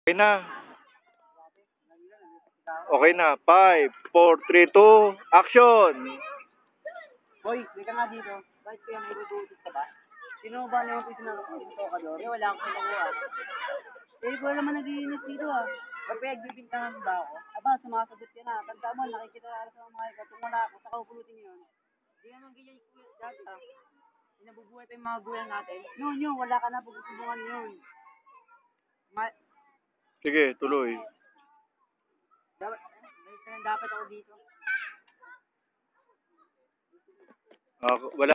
Okay na. Okay na. 5, 4, 3, 2, action! Hoy, hindi ka nga dito. Bakit kaya may rudutot ka ba? Sino ba na yung pinto-tokador? Eh, wala akong nakuha. Eh, ko naman nag-iinit dito ah. Ba't nagbibintangan ba ako? Aba, sumasagot ka na. Tanda mo, nakikita ka sa mga ikatong wala ako. Saka upulutin yun. Hindi naman ganyan yung kuya dati ah. Nabubuhay pa yung mga guyan natin. Yun, wala ka na pagkutubungan yun. Sige, tuloy. Dapat ako dito. Wala.